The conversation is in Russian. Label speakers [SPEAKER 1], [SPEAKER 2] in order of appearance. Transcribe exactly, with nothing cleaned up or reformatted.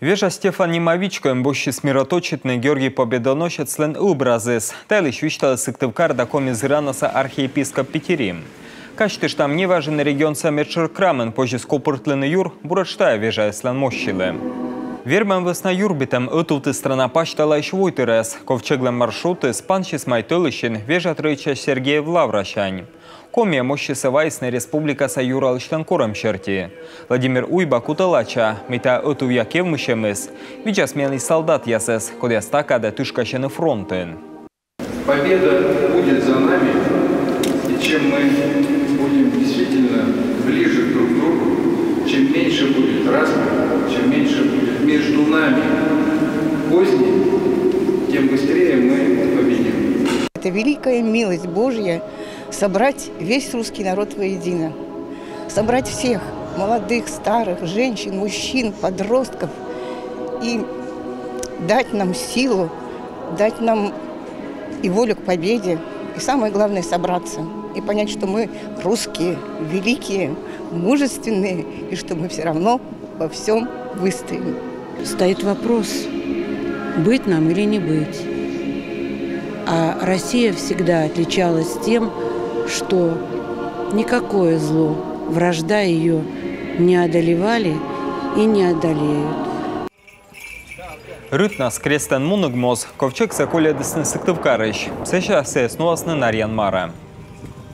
[SPEAKER 1] Вежа Стефан Немовичко имбощи смироточетный Георгий Победоносец лен образес. Тайлиш вичтал сыктывкар да комис Иранаса архиепископ Петерим. Качтыш там не важен регион самерчер крамен, позже скопыртлен юр, бураштая вежа слен мощиле. Вербен весна юрбитем отуты страна пачтала ищ войтерес. Ковчеглем маршруты спанчис майтылыщин вежа тройча Сергеев Лавращань. Комия мощи савайсна республика Саюра Лыштанкором черти. Владимир Уйба куталача, мета оту якев мышемыс. Видя сменный солдат ясес, куда стака да тышкащены фронтен.
[SPEAKER 2] Победа будет за нами, и чем мы будем действительно ближе друг к другу, чем меньше будет распри, чем меньше будет между нами козни, тем быстрее мы победим.
[SPEAKER 3] Это великая милость Божья собрать весь русский народ воедино, собрать всех, молодых, старых, женщин, мужчин, подростков, и дать нам силу, дать нам и волю к победе, и самое главное собраться и понять, что мы русские, великие, мужественные, и что мы все равно во всем выстоим.
[SPEAKER 4] Стоит вопрос, быть нам или не быть. А Россия всегда отличалась тем, что никакое зло, вражда ее не одолевали и не одолеют.
[SPEAKER 1] Рытнас крестен мунагмоз, ковчег соколя десны сыктывкарыш. Сеша сес нуасны нарьян мара.